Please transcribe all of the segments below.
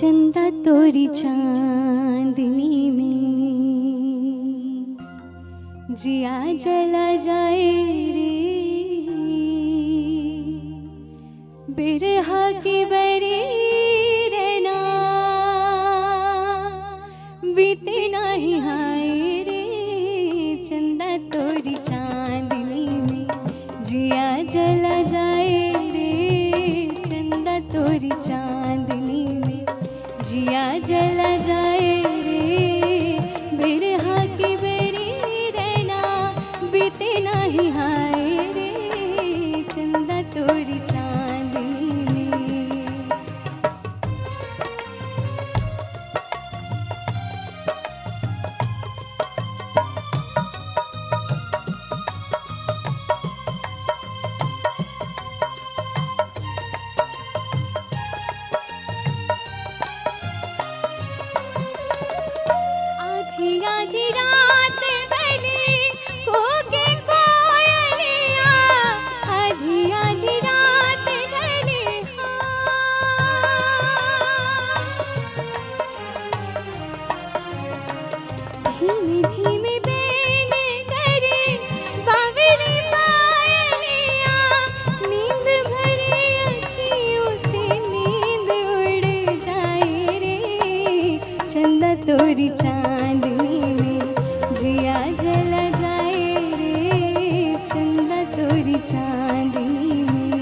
चंदा तोरी चांदनी में जिया जला जाए रे, बिरहा की बरी रहना बीते नहीं हाय रे। चंदा तोरी चांदनी में जिया जला जाए रे, चंदा तोरी चांदनी में जिया जला जाए रे, बिरहा की बेरी रहना बीते नहीं हाय रे। चंदा तोरी चांदनी में आधी रात भली कोके कोयलिया, आधी आधी रात भली धीमे धीमे बेने करे बावरी पायलिया, नींद भरी अखियों से नींद उड़ जाए रे। चंदा तोरी चांदनी में जिया जला जाए रे, चंदा तोरी चांदनी में।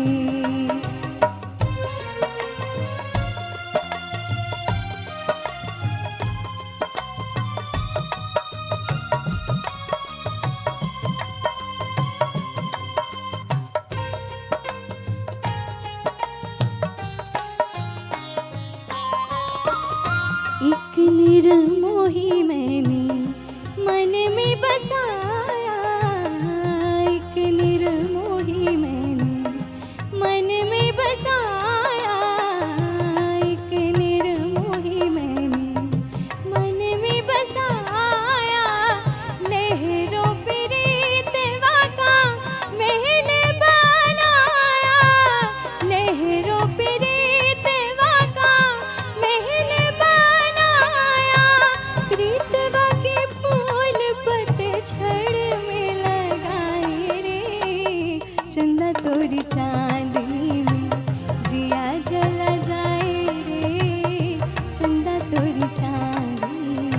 एक निर्मोही मैंने मन में बसाया, एक निर्मोही मैंने मन में बसाया, एक निर्मोही मैंने मन में बसाया। लहरों पे रेतवा का महल बनाया, लहरों पे रेतवा का महल बनाया, रेतवा के फूल पतझड़ में लगाए रे। चंदा तोरी चांदनी में जिया जला जाए रे, चंदा तोरी चांदनी में।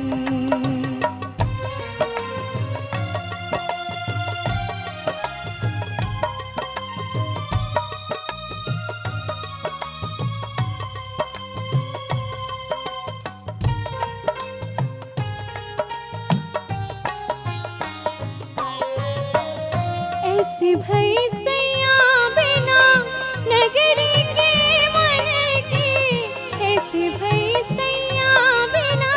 ऐसे भई सैया बिना नगरी के मन की, ऐसे भई सैया बिना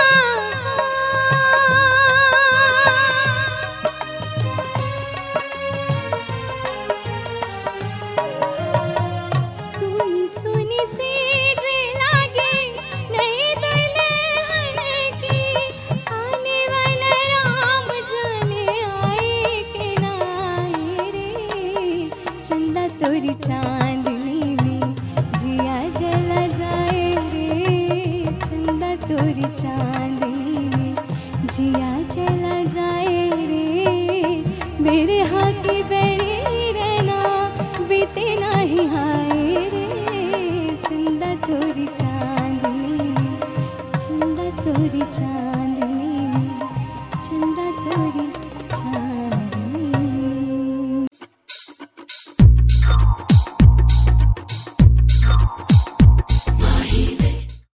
सुनी सुनी सीज लागे नई दुल्हन की, आने वाला राम जाने आए कि ना आए रे। चंदा तोरी चांदनी में जिया जला जाए रे, चंदा तोरी चांदनी में जिया जला जाए रे, बिरहा की